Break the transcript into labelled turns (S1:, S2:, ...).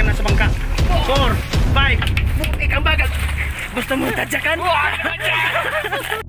S1: na sa bangka. 4, 5, ikang bagal. Gusto mo tadyakan?